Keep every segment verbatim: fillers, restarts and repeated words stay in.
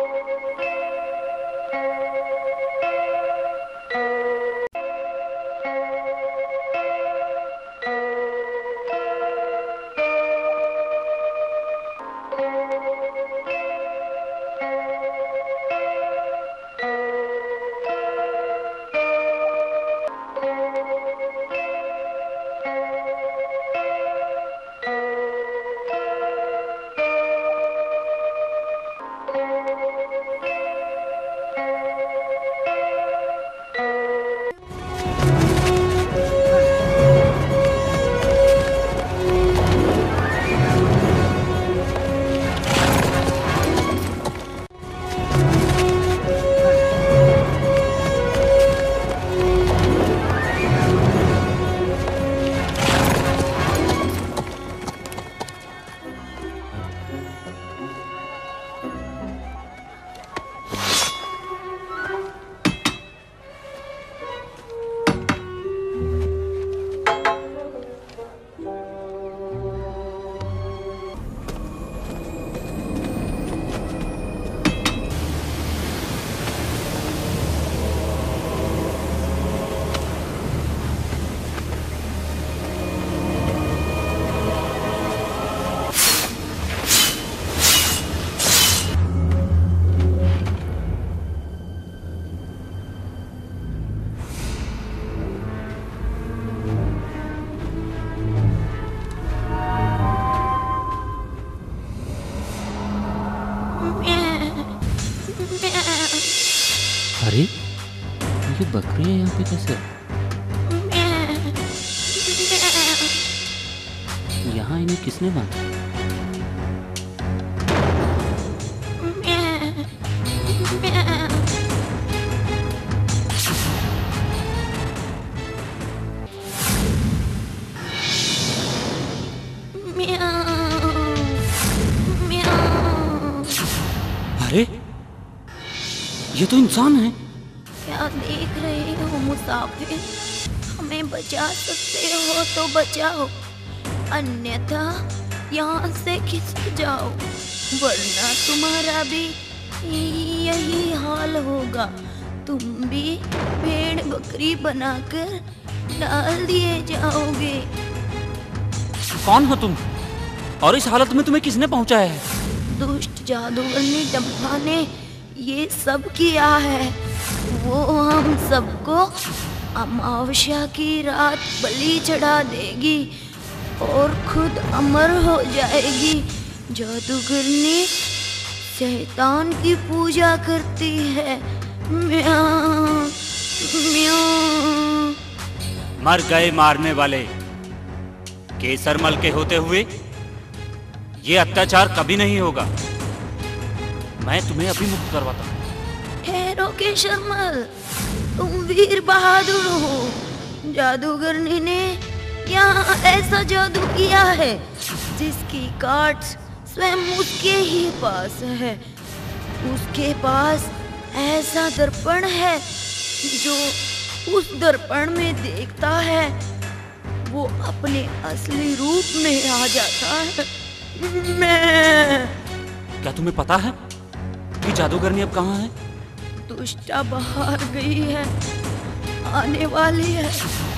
अरे ये बकरी है यहाँ पे कैसे? यहाँ इन्हें किसने बांधा? अरे ये तो इंसान है। क्या देख रहे हो मुसाफिर? हमें बचा सकते हो तो बचाओ, अन्यथा यहाँ से खिसक जाओ, वरना तुम्हारा भी यही हाल होगा। तुम भी भेड़ बकरी बनाकर डाल दिए जाओगे। कौन हो तुम और इस हालत में तुम्हें किसने पहुंचाया है? दुष्ट जादूगरनी डम्पा ने ये सब किया है। वो हम सबको अमावस्या की रात बलि चढ़ा देगी और खुद अमर हो जाएगी। जादूगरनी शैतान की पूजा करती है। म्याऊं, म्याऊं। मर गए मारने वाले। केसरमल के होते हुए ये अत्याचार कभी नहीं होगा। मैं तुम्हें अभी मुक्त करवाता हूँ। ठहरो केसरमल, तुम वीर बहादुर हो। जादूगरनी ने यहाँ ऐसा जादू किया है जिसकी काट स्वयं उसके ही पास है। उसके पास ऐसा दर्पण है जो उस दर्पण में देखता है वो अपने असली रूप में आ जाता है। मैं क्या तुम्हें पता है कि जादूगरनी अब कहाँ है? दुष्टा बाहर गई है, आने वाली है।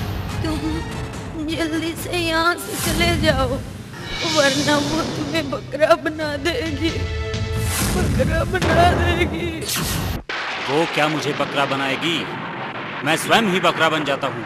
तुम जल्दी से यहाँ से चले जाओ, वरना वो तुम्हें बकरा बना देगी, बकरा बना देगी। वो क्या मुझे बकरा बनाएगी? मैं स्वयं ही बकरा बन जाता हूँ।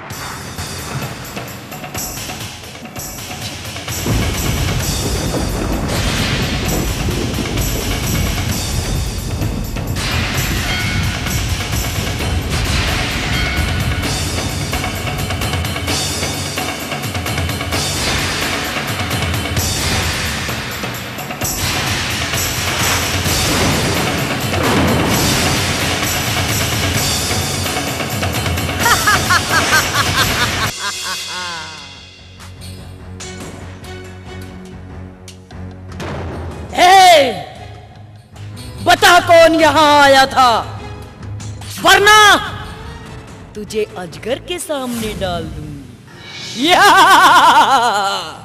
बता कौन यहाँ आया था, वरना तुझे अजगर के सामने डाल दूंगी।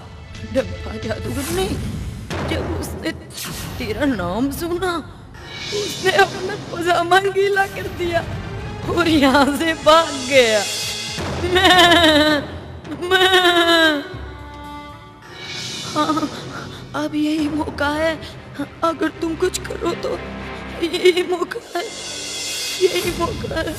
डम्पा जादूगर ने जब उसने तेरा नाम सुना उसने अपना पजामा गीला कर दिया और यहाँ से भाग गया। मैं, मैं। हाँ, अब यही मौका है, अगर तुम कुछ करो तो यही मौका है, यही मौका है।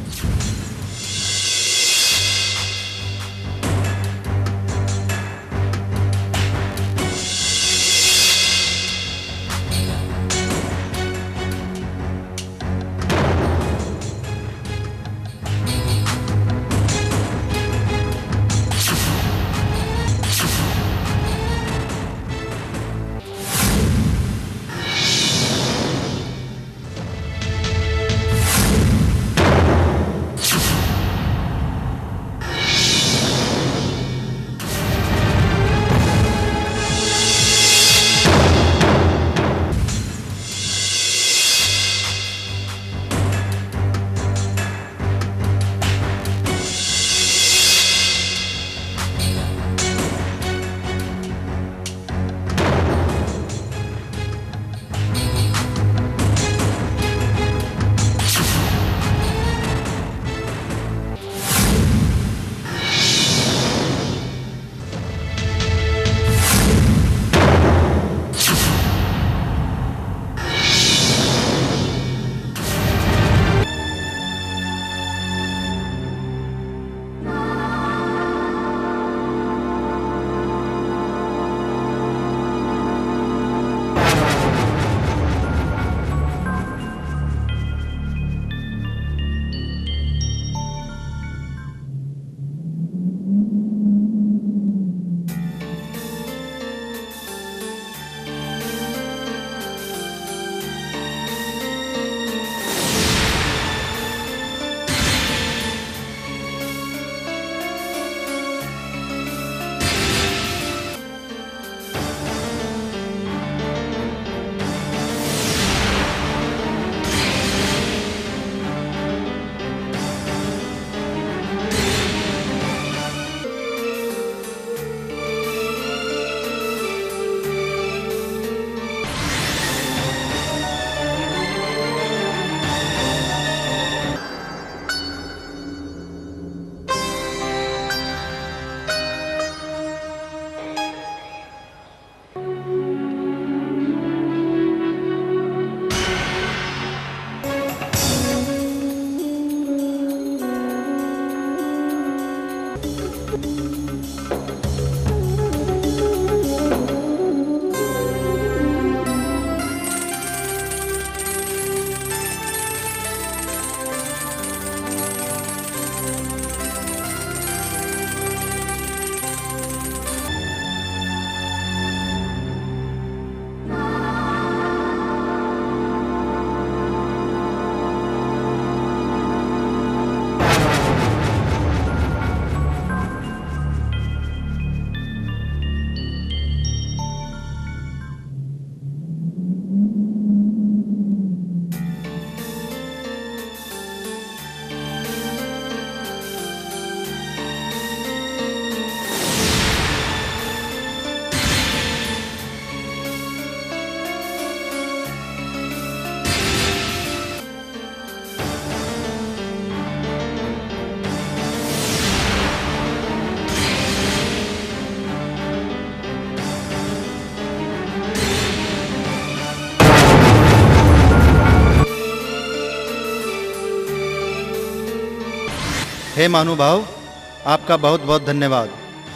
हे महानुभाव, आपका बहुत बहुत धन्यवाद।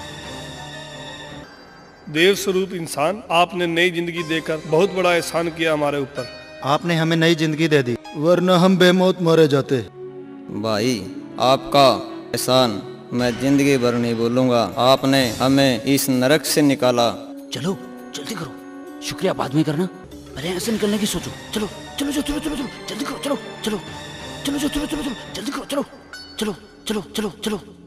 देव स्वरूप इंसान, आपने नई जिंदगी देकर बहुत बड़ा एहसान किया हमारे ऊपर। आपने हमें नई जिंदगी दे दी, वरना हम बेमौत मरे जाते। भाई, आपका एहसान मैं जिंदगी भर नहीं भूलूंगा। आपने हमें इस नरक से निकाला। चलो जल्दी करो, शुक्रिया बाद में करना, पहले यहाँ से निकलने की सोचो। चलो चलो चलो चलो चलो जल्दी करो, चलो चलो चलो चलो चलो चलो जल्दी करो, चलो चलो चलो चलो चलो।